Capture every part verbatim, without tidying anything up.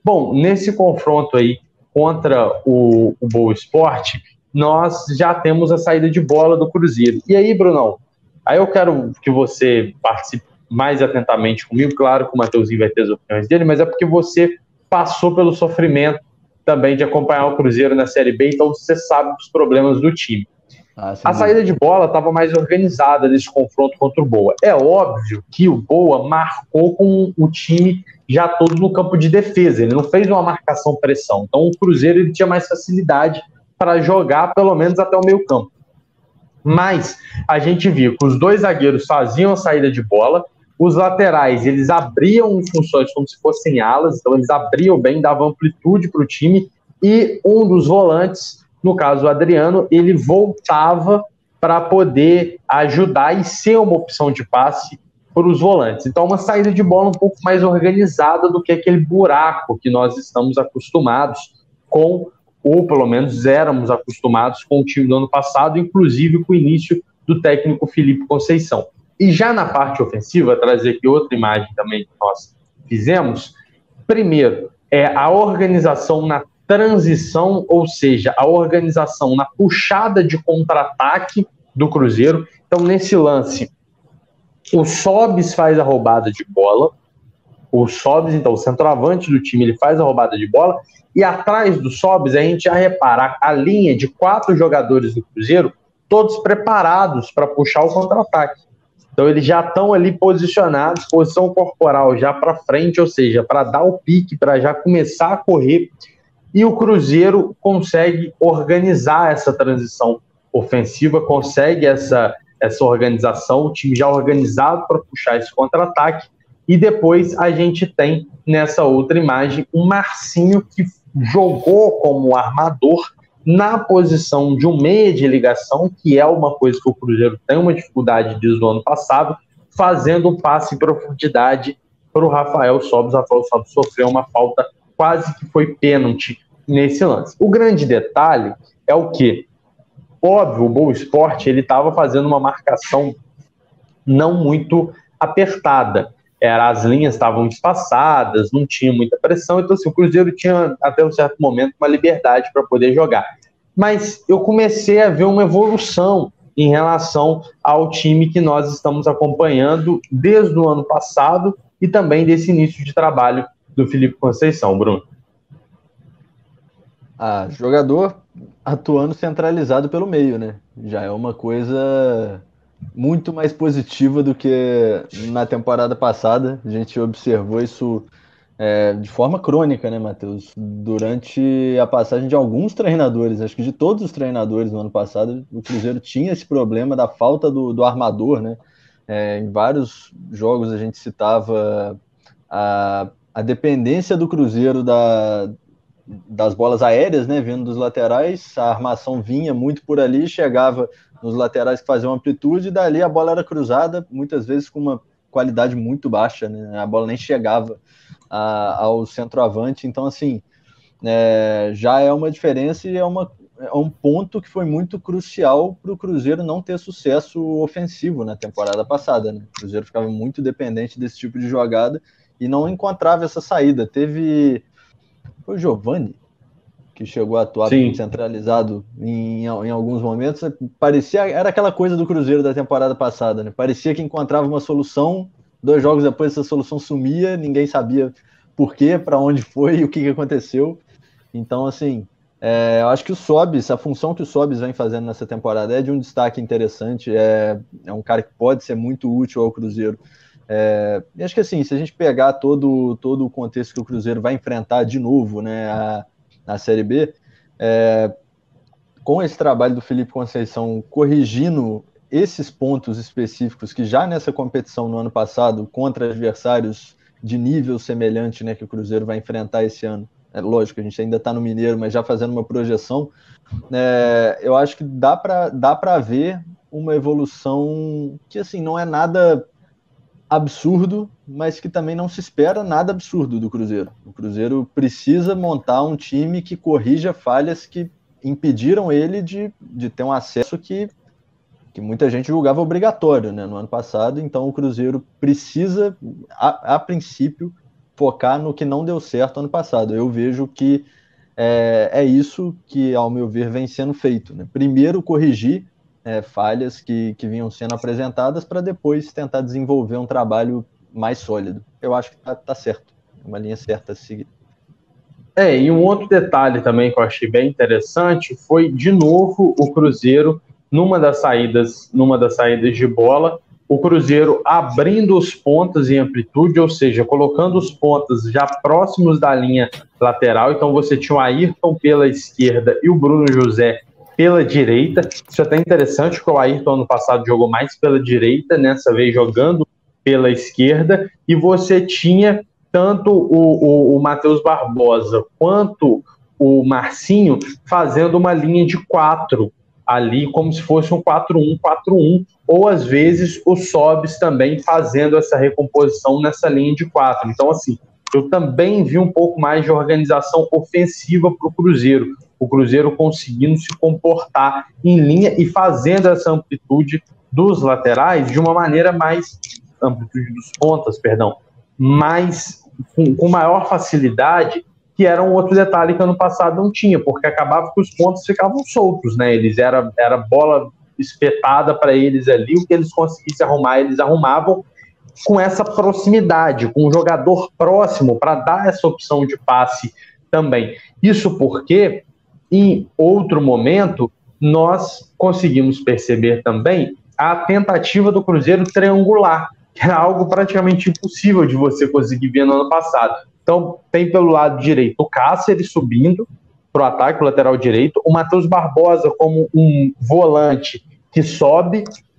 Bom, nesse confronto aí contra o, o Boa Esporte, nós já temos a saída de bola do Cruzeiro. E aí, Brunão, aí eu quero que você participe mais atentamente comigo. Claro que o Mateuzinho vai ter as opiniões dele, mas é porque você passou pelo sofrimento também de acompanhar o Cruzeiro na Série B, então você sabe dos problemas do time. Ah, A saída de bola estava mais organizada nesse confronto contra o Boa. É óbvio que o Boa marcou com o time já todo no campo de defesa, ele não fez uma marcação-pressão. Então o Cruzeiro ele tinha mais facilidade para jogar pelo menos até o meio campo. Mas a gente viu que os dois zagueiros faziam a saída de bola, os laterais eles abriam em funções como se fossem alas, então eles abriam bem, davam amplitude para o time, e um dos volantes, no caso o Adriano, ele voltava para poder ajudar e ser uma opção de passe para os volantes. Então uma saída de bola um pouco mais organizada do que aquele buraco que nós estamos acostumados com, ou pelo menos éramos acostumados com o time do ano passado, inclusive com o início do técnico Felipe Conceição. E já na parte ofensiva, trazer aqui outra imagem também que nós fizemos, primeiro, é a organização na transição, ou seja, a organização na puxada de contra-ataque do Cruzeiro. Então, nesse lance, o Sobis faz a roubada de bola, o Sobis, então, o centroavante do time, ele faz a roubada de bola, e atrás do Sobis, a gente já repara a linha de quatro jogadores do Cruzeiro, todos preparados para puxar o contra-ataque. Então eles já estão ali posicionados, posição corporal já para frente, ou seja, para dar o pique, para já começar a correr. E o Cruzeiro consegue organizar essa transição ofensiva, consegue essa, essa organização, o time já organizado para puxar esse contra-ataque. E depois a gente tem nessa outra imagem o Marcinho, que jogou como armador na posição de um meia de ligação, que é uma coisa que o Cruzeiro tem uma dificuldade desde o ano passado, fazendo um passe em profundidade para o Rafael Sobis. O Rafael Sobis sofreu uma falta, quase que foi pênalti nesse lance. O grande detalhe é o que? Óbvio, o Boa Esporte ele estava fazendo uma marcação não muito apertada. Era, as linhas estavam espaçadas, não tinha muita pressão, então assim, o Cruzeiro tinha até um certo momento uma liberdade para poder jogar. Mas eu comecei a ver uma evolução em relação ao time que nós estamos acompanhando desde o ano passado e também desse início de trabalho do Felipe Conceição, Bruno. Ah, jogador atuando centralizado pelo meio, né? Já é uma coisa muito mais positiva do que na temporada passada. A gente observou isso é, de forma crônica, né, Matheus? Durante a passagem de alguns treinadores, acho que de todos os treinadores no ano passado, o Cruzeiro tinha esse problema da falta do, do armador, né? É, em vários jogos a gente citava a, a dependência do Cruzeiro da, das bolas aéreas, né, vindo dos laterais, a armação vinha muito por ali, chegava nos laterais que faziam amplitude, e dali a bola era cruzada, muitas vezes com uma qualidade muito baixa, né, a bola nem chegava a, ao centroavante, então assim, é, já é uma diferença e é, uma, é um ponto que foi muito crucial para o Cruzeiro não ter sucesso ofensivo na temporada passada, né, o Cruzeiro ficava muito dependente desse tipo de jogada e não encontrava essa saída, teve... Foi o Giovani que chegou a atuar Sim. centralizado em, em alguns momentos. Parecia, era aquela coisa do Cruzeiro da temporada passada, né? Parecia que encontrava uma solução, dois jogos depois essa solução sumia, ninguém sabia por quê, para onde foi e o que, que aconteceu. Então, assim, é, eu acho que o Sobis, a função que o Sobis vem fazendo nessa temporada é de um destaque interessante, é, é um cara que pode ser muito útil ao Cruzeiro. É, e acho que assim, se a gente pegar todo, todo o contexto que o Cruzeiro vai enfrentar de novo, né, a, a Série B, é, com esse trabalho do Felipe Conceição corrigindo esses pontos específicos que já nessa competição no ano passado, contra adversários de nível semelhante, né, que o Cruzeiro vai enfrentar esse ano, é lógico, a gente ainda está no Mineiro, mas já fazendo uma projeção, é, eu acho que dá para dá para ver uma evolução que assim, não é nada absurdo, mas que também não se espera nada absurdo do Cruzeiro. O Cruzeiro precisa montar um time que corrija falhas que impediram ele de, de ter um acesso que, que muita gente julgava obrigatório, né, no ano passado. Então o Cruzeiro precisa, a, a princípio, focar no que não deu certo ano passado. Eu vejo que é, é isso que, ao meu ver, vem sendo feito, né? Primeiro, corrigir é, falhas que, que vinham sendo apresentadas para depois tentar desenvolver um trabalho mais sólido. Eu acho que tá, tá certo, é uma linha certa a seguir. É, e um outro detalhe também que eu achei bem interessante foi, de novo, o Cruzeiro, numa das saídas, numa das saídas de bola, o Cruzeiro abrindo os pontas em amplitude, ou seja, colocando os pontas já próximos da linha lateral. Então você tinha o Ayrton pela esquerda e o Bruno José pela direita. Isso é até interessante, porque o Ayrton ano passado jogou mais pela direita, nessa vez jogando pela esquerda, e você tinha tanto o, o, o Matheus Barbosa quanto o Marcinho fazendo uma linha de quatro ali, como se fosse um quatro um quatro um, ou às vezes o Sobis também fazendo essa recomposição nessa linha de quatro. Então, assim, eu também vi um pouco mais de organização ofensiva para o Cruzeiro. O Cruzeiro conseguindo se comportar em linha e fazendo essa amplitude dos laterais de uma maneira mais... amplitude dos pontas, perdão, mais... Com, com maior facilidade, que era um outro detalhe que ano passado não tinha, porque acabava que os pontos ficavam soltos, né? Eles era, era bola espetada para eles ali, o que eles conseguissem arrumar, eles arrumavam com essa proximidade, com um jogador próximo para dar essa opção de passe também. Isso porque, em outro momento, nós conseguimos perceber também a tentativa do Cruzeiro triangular, que era algo praticamente impossível de você conseguir ver no ano passado. Então, tem pelo lado direito o Cáceres subindo para o ataque, o lateral direito, o Matheus Barbosa como um volante que sobe,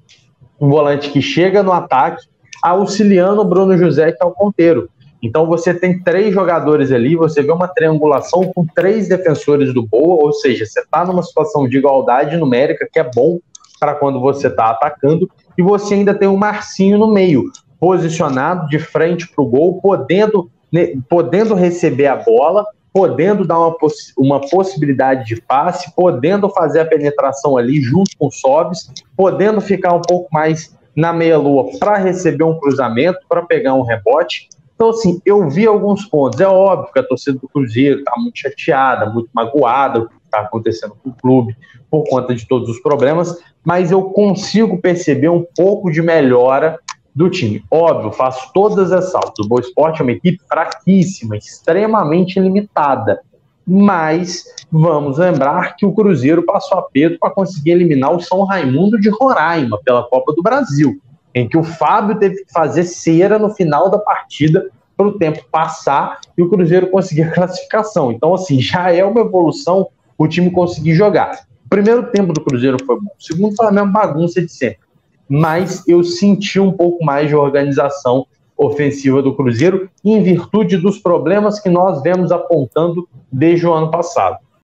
um volante que chega no ataque, auxiliando o Bruno José, que é o ponteiro. Então, você tem três jogadores ali, você vê uma triangulação com três defensores do Boa, ou seja, você está numa situação de igualdade numérica, que é bom para quando você está atacando, e você ainda tem o Marcinho no meio, posicionado de frente para o gol, podendo, né, podendo receber a bola, podendo dar uma, poss uma possibilidade de passe, podendo fazer a penetração ali junto com o Sobis, podendo ficar um pouco mais na meia-lua para receber um cruzamento, para pegar um rebote. Então, assim, eu vi alguns pontos. É óbvio que a torcida do Cruzeiro está muito chateada, muito magoada com o que está acontecendo com o clube, por conta de todos os problemas, mas eu consigo perceber um pouco de melhora do time. Óbvio, faço todas as saltas. O Boa Esporte é uma equipe fraquíssima, extremamente limitada, mas vamos lembrar que o Cruzeiro passou aperto para conseguir eliminar o São Raimundo de Roraima pela Copa do Brasil, em que o Fábio teve que fazer cera no final da partida para o tempo passar e o Cruzeiro conseguir a classificação. Então, assim, já é uma evolução o time conseguir jogar. O primeiro tempo do Cruzeiro foi bom, o segundo foi a mesma bagunça de sempre, mas eu senti um pouco mais de organização ofensiva do Cruzeiro em virtude dos problemas que nós vemos apontando desde o ano passado.